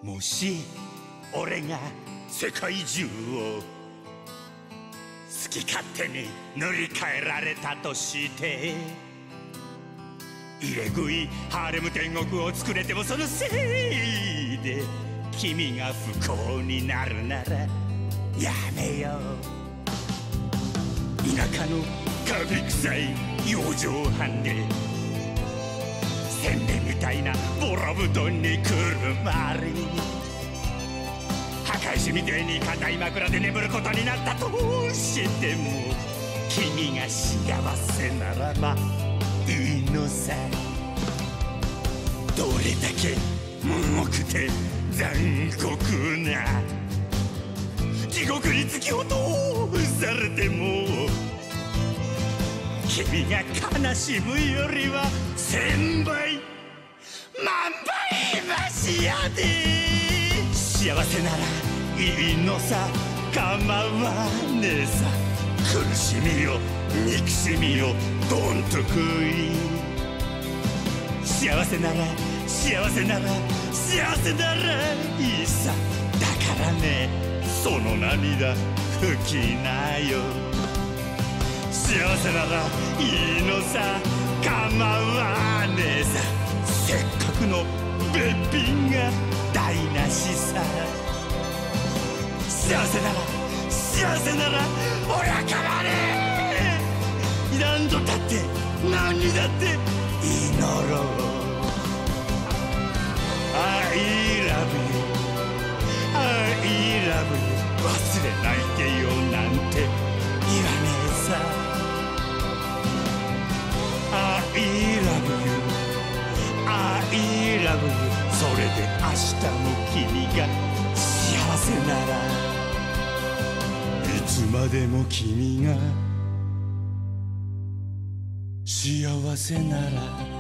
もし俺が世界中を好き勝手に塗り替えられたとして、入れ食いハーレム天国を作れてもそのせいで君が不幸になるならやめよう。田舎のカビ臭い養生班でせんべいみたいなボロ布団にくるまり、墓石みてえに硬い枕で眠ることになったとしても、君が幸せならばいいのさ。どれだけ重くて残酷な地獄に突き落とされても、君が悲しむよりは千倍万倍マシやで。幸せならいいのさ、構わねえさ。苦しみよ憎しみよどんと食い、幸せなら幸せなら幸せならいいさ。だからねその涙拭きなよ。幸せならいいのさ、構わねえさ。せっかくのべっぴんが台無しさ。幸せなら幸せならおやかまねえ。何度だって何にだって祈ろう。I love you I love you 忘れないでよなんて言わねえさ。I love you I love you それで明日も君が幸せなら、いつまでも君が幸せなら